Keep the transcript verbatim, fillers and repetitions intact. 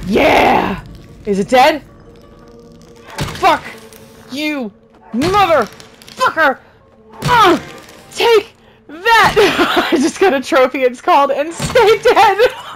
Yeah! Is it dead? Fuck you, motherfucker! Ah! Take that! I just got a trophy, it's called And Stay Dead!